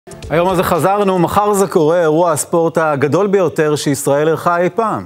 היום הזה חזרנו, מחר זה קורה, אירוע הספורט הגדול ביותר שישראל ערכה אי פעם.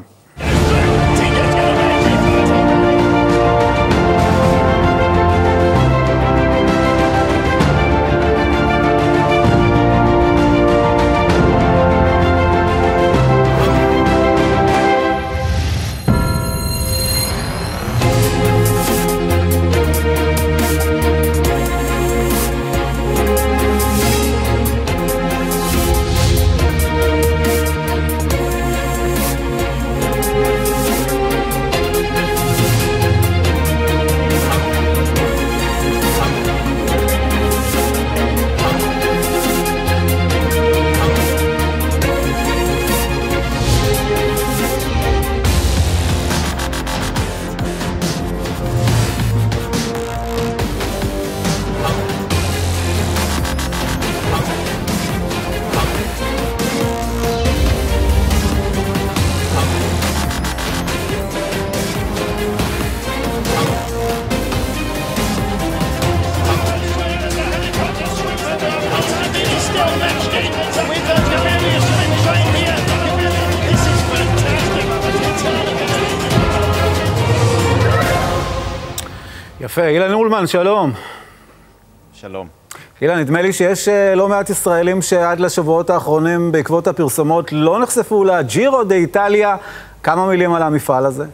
יפה, אילן אולמן, שלום. שלום. אילן, נדמה לי שיש לא מעט ישראלים שעד לשבועות האחרונים בעקבות הפרסומות לא נחשפו לג'ירו דה איטליה. כמה מילים על המפעל הזה?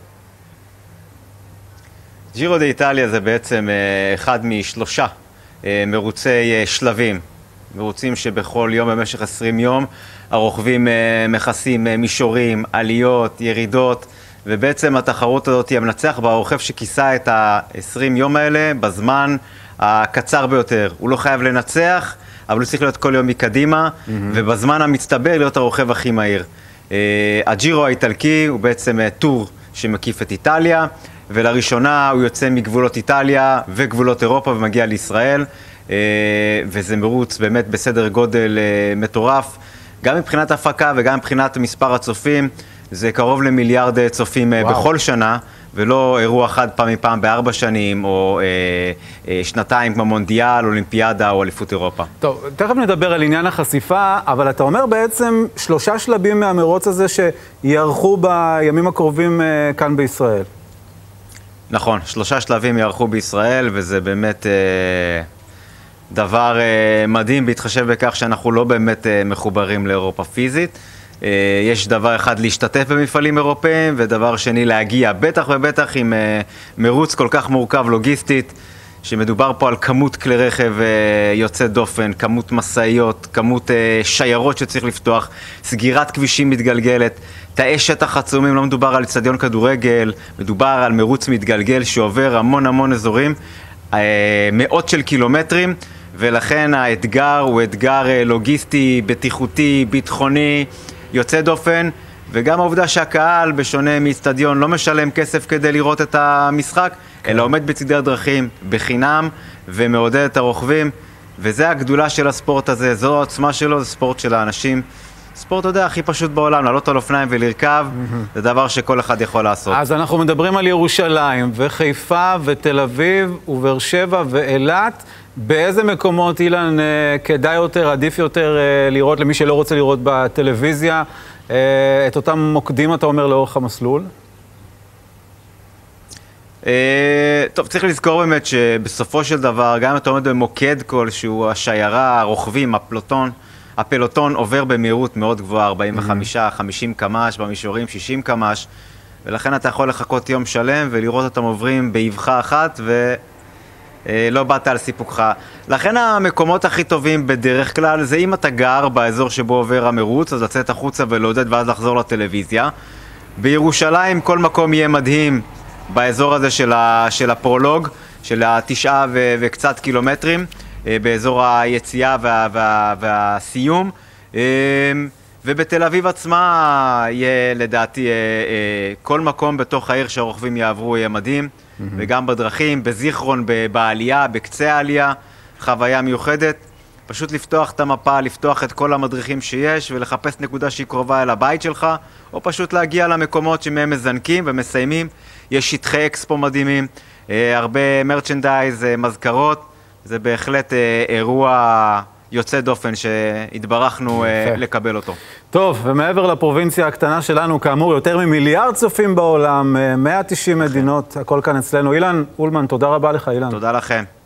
ג'ירו דה איטליה זה בעצם אחד משלושה מרוצי שלבים. מרוצים שבכל יום במשך 20 יום הרוכבים מכסים מישורים, עליות, ירידות, ובעצם התחרות הזאת היא המנצח ברוכב שכיסה את ה-20 יום האלה בזמן הקצר ביותר. הוא לא חייב לנצח, אבל הוא צריך להיות כל יום מקדימה, ובזמן המצטבר להיות הרוכב הכי מהיר. הג'ירו האיטלקי הוא בעצם טור שמקיף את איטליה, ולראשונה הוא יוצא מגבולות איטליה וגבולות אירופה ומגיע לישראל, וזה מרוץ באמת בסדר גודל מטורף, גם מבחינת הפקה וגם מבחינת מספר הצופים. זה קרוב למיליארד צופים בכל שנה, ולא אירוע חד פעם ב4 שנים, או שנתיים כמו מונדיאל, אולימפיאדה או אליפות אירופה. טוב, תכף נדבר על עניין החשיפה, אבל אתה אומר בעצם 3 שלבים מהמרוץ הזה שיערכו בימים הקרובים כאן בישראל. נכון, 3 שלבים יערכו בישראל, וזה באמת דבר מדהים, בהתחשב בכך שאנחנו לא באמת מחוברים לאירופה פיזית. יש דבר אחד להשתתף במפעלים אירופאים, ודבר שני להגיע, בטח ובטח עם מרוץ כל כך מורכב לוגיסטית, שמדובר פה על כמות כלי רכב יוצא דופן, כמות מסעיות, כמות שיירות שצריך לפתוח, סגירת כבישים מתגלגלת, תאי שטח עצומים, לא מדובר על אצטדיון כדורגל, מדובר על מרוץ מתגלגל שעובר המון אזורים, מאות של קילומטרים, ולכן האתגר הוא אתגר לוגיסטי, בטיחותי, ביטחוני, יוצא דופן, וגם העובדה שהקהל, בשונה מאצטדיון, לא משלם כסף כדי לראות את המשחק, אלא עומד בצדי הדרכים, בחינם, ומעודד את הרוכבים, וזה הגדולה של הספורט הזה, זו העוצמה שלו, זה ספורט של האנשים. ספורט, אתה יודע, הכי פשוט בעולם, לעלות על אופניים ולרכב, זה דבר שכל אחד יכול לעשות. אז אנחנו מדברים על ירושלים, וחיפה, ותל אביב, ובאר שבע, ואילת. באיזה מקומות, אילן, כדאי יותר, עדיף יותר לראות, למי שלא רוצה לראות בטלוויזיה, את אותם מוקדים, אתה אומר, לאורך המסלול? טוב, צריך לזכור באמת שבסופו של דבר, גם אם אתה עומד במוקד כלשהו, השיירה, הרוכבים, הפלוטון עובר במהירות מאוד גבוהה, 45, 50 קמ"ש, במישורים 60 קמ"ש, ולכן אתה יכול לחכות יום שלם ולראות אותם עוברים באבחה אחת, ולא באת על סיפוקך. לכן המקומות הכי טובים בדרך כלל זה אם אתה גר באזור שבו עובר המרוץ, אז לצאת החוצה ולעודד ואז לחזור לטלוויזיה. בירושלים כל מקום יהיה מדהים באזור הזה של הפרולוג, של 9 וקצת קילומטרים, באזור היציאה והסיום. ובתל אביב עצמה יהיה לדעתי כל מקום בתוך העיר שהרוכבים יעברו יהיה מדהים, וגם בדרכים, בזיכרון, בעלייה, בקצה העלייה, חוויה מיוחדת. פשוט לפתוח את המפה, לפתוח את כל המדריכים שיש ולחפש נקודה שהיא קרובה אל הבית שלך, או פשוט להגיע למקומות שמהם מזנקים ומסיימים. יש שטחי אקספו מדהימים, הרבה מרצ'נדייז, מזכרות. זה בהחלט אירוע יוצא דופן שהתברכנו לקבל אותו. טוב, ומעבר לפרובינציה הקטנה שלנו, כאמור, יותר ממיליארד צופים בעולם, 190 מדינות, הכל כאן אצלנו. אילן אולמן, תודה רבה לך, אילן. תודה לכם.